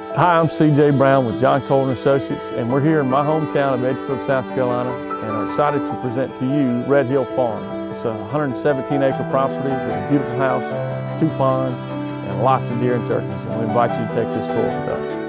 Hi, I'm C.J. Brown with John Colton Associates, and we're here in my hometown of Edgefield, South Carolina, and are excited to present to you Red Hill Farm. It's a 117-acre property with a beautiful house, 2 ponds, and lots of deer and turkeys, and we invite you to take this tour with us.